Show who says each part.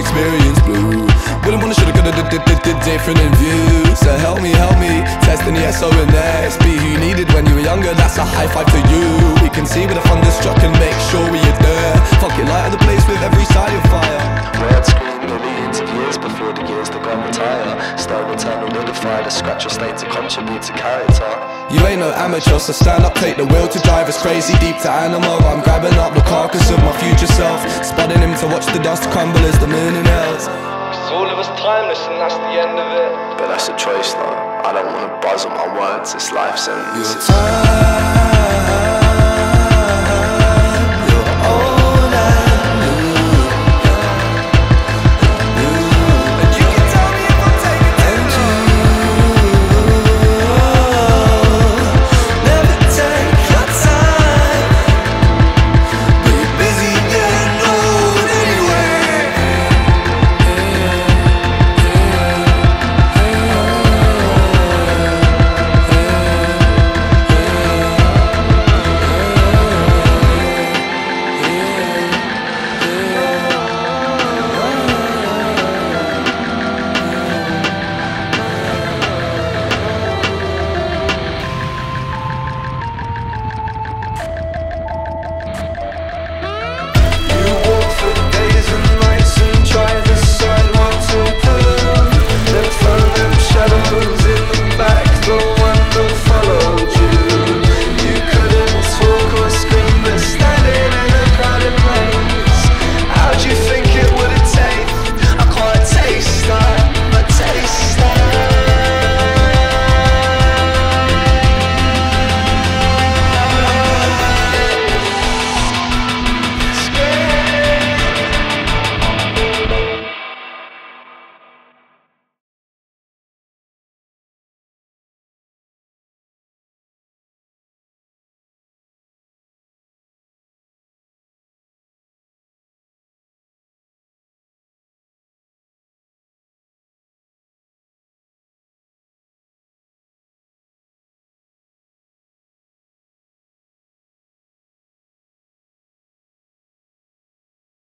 Speaker 1: experience blue. Wouldn't wanna, shoulda, coulda, did different in views. So help me, testing the SO and SB you needed when you were younger, that's a high five to you. We can see where the thunder struck and make sure we are there. Fuck it, light of the place with every side of fire.
Speaker 2: Red screen millions of years before the years that gon' retire. Still eternal liquefied, a scratch your state to contribute to character.
Speaker 1: You ain't no amateur, so stand up, take the wheel to drive us crazy deep to animal. I'm grabbing up the carcass of my future self, spotting him to watch the dust crumble as the moon inhales.
Speaker 3: All of us timeless and that's the end of it.
Speaker 2: But that's a choice though, I don't wanna buzz on my words, it's life sentence.
Speaker 1: Your time